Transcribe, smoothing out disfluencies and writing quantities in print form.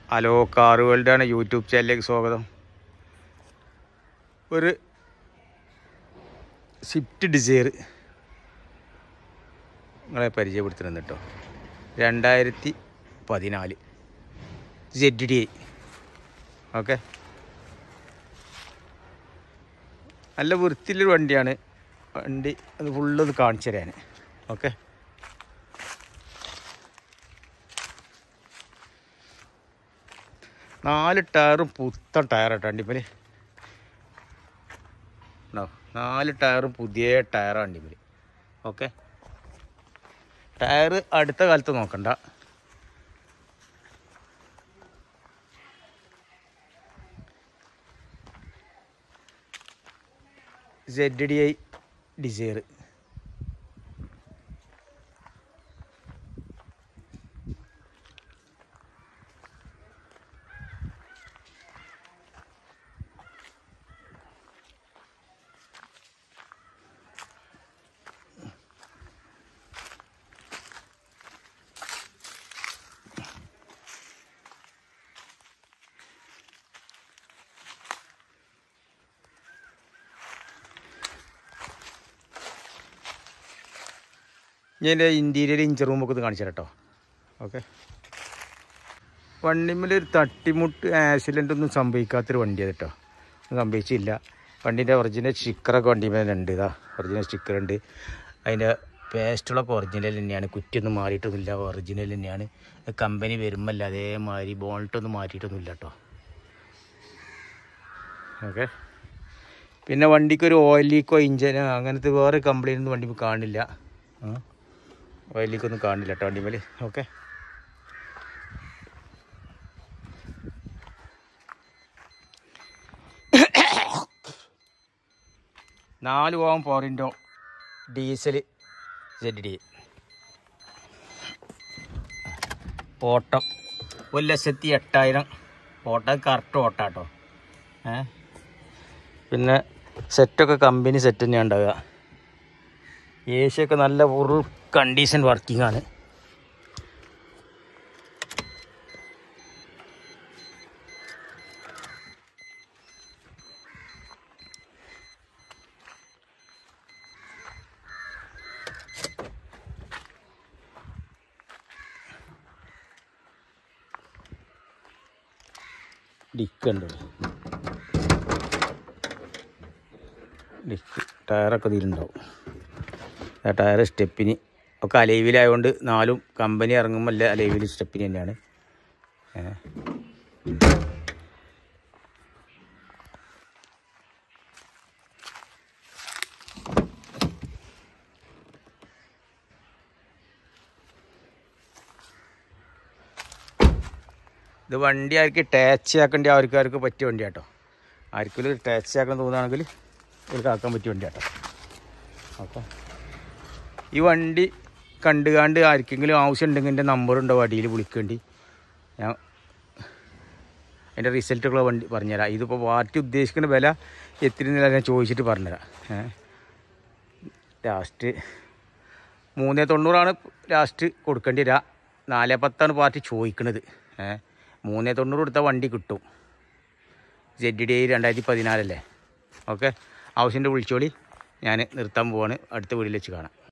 Hello car വേൾഡാണ് YouTube ചാനലിലേക്ക് സ്വാഗതം. ഒരു സ്വിഫ്റ്റ് ഡിസയർ നിങ്ങളെ പരിചയപ്പെടുത്തുന്നത് കേട്ടോ. 2014 ZDI. ഓക്കെ, നല്ല വൃത്തിയുള്ളൊരു വണ്ടിയാണ്. വണ്ടി അത് ഫുള്ളൊന്ന് കാണിച്ചു തരാൻ. ഓക്കെ, നാല് ടയറും പുത്തൻ ടയറാട്ടോ വണ്ടിപ്പല്. 4 ടയറും പുതിയ ടയറാണ് വണ്ടിപ്പല്. ഓക്കെ, ടയർ അടുത്ത കാലത്ത് നോക്കണ്ട. ZDI Dzire. ഞാൻ എൻ്റെ ഇൻറ്റീരിയർ ഇഞ്ചർ റൂമൊക്കെ ഒന്ന് കാണിച്ചു തരാം കേട്ടോ. ഓക്കെ, വണ്ടിമ്മലൊരു തട്ടിമുട്ട് ആക്സിഡൻ്റ് ഒന്നും സംഭവിക്കാത്തൊരു വണ്ടിയാണ് കേട്ടോ. ഒന്നും സംഭവിച്ചില്ല. വണ്ടീൻ്റെ ഒറിജിനൽ സ്റ്റിക്കറൊക്കെ വണ്ടിമേലുണ്ട്. ഇതാ ഒറിജിനൽ സ്റ്റിക്കർ ഉണ്ട്. അതിൻ്റെ പേസ്റ്റുകളൊക്കെ ഒറിജിനൽ തന്നെയാണ്. കുറ്റിയൊന്നും മാറിയിട്ടൊന്നുമില്ല, ഒറിജിനൽ തന്നെയാണ്. കമ്പനി വരുമ്പല്ല അതേമാതിരി ബോൾട്ടൊന്നും മാറ്റിയിട്ടൊന്നുമില്ല കേട്ടോ. ഓക്കെ, പിന്നെ വണ്ടിക്കൊരു ഓയിൽ ലീക്കോ ഇഞ്ചനോ അങ്ങനത്തെ വേറെ കംപ്ലൈൻ്റ് ഒന്നും വണ്ടി കാണില്ല. ഓയിൽ ലീക്കൊന്നും കാണില്ല കേട്ടോ വണ്ടിമേൽ. ഓക്കെ, നാല് പോകാൻ പോറിൻ്റോ ഡീസൽ ZDI. ഓട്ടം 1,08,000 ഓട്ടം. കറക്റ്റ് ഓട്ടം കേട്ടോ. പിന്നെ സെറ്റൊക്കെ കമ്പനി സെറ്റ് തന്നെയാണ് ഉണ്ടാവുക. AC ഒക്കെ നല്ല ഫുൾ കണ്ടീഷൻ വർക്കിംഗ് ആണ്. ഡിക്കുണ്ട്. ഡിക്ക് ടയറൊക്കെ ഇതിലുണ്ടാവും. ടയർ സ്റ്റെപ്പിന് ഒക്കെ അലൈവിലായതുകൊണ്ട് 4ഉം കമ്പനി ഇറങ്ങുമ്പോൾ അല്ല അലൈവിൽ സ്റ്റെപ്പിന് തന്നെയാണ്. ഇത് വണ്ടി ആർക്ക് ടാച്ച് ആക്കേണ്ട അവർക്കാർക്ക് പറ്റിയ വണ്ടി കേട്ടോ. ആർക്കെങ്കിലും ടാച്ച് ആക്കാൻ തോന്നുകയാണെങ്കിൽ അവർക്ക് ആക്കാൻ പറ്റിയ വണ്ടി കേട്ടോ. അപ്പോൾ ഈ വണ്ടി കണ്ടുകാണ്ട് ആർക്കെങ്കിലും ആവശ്യം ഉണ്ടെങ്കിൽ എൻ്റെ നമ്പറുണ്ടോ വണ്ടിയിൽ വിളിക്കേണ്ടി. ഞാൻ അതിൻ്റെ റിസൾട്ടുള്ള വണ്ടി പറഞ്ഞുതരാം. ഇതിപ്പോൾ പാർട്ടി ഉദ്ദേശിക്കുന്ന വില എത്തിരുന്നില്ല ഞാൻ ചോദിച്ചിട്ട് പറഞ്ഞുതരാം. ലാസ്റ്റ് 390 ലാസ്റ്റ് കൊടുക്കേണ്ടി വരിക. 410 പാർട്ടി ചോദിക്കണത്. 390 കൊടുത്താൽ വണ്ടി കിട്ടും. ZDI 2014 അല്ലേ. ഓക്കെ, ആവശ്യമുണ്ട് വിളിച്ചോളി. ഞാൻ നിർത്താൻ പോവാണ്. അടുത്ത വീട്ടിൽ വെച്ച് കാണാം.